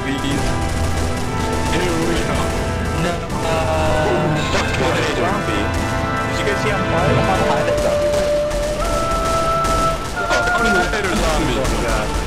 please. Here we are. No. That's good, hey, zombie. Did you guys see I'm flying? I'm on a pilot zombie. Oh, later, zombie. Oh, God.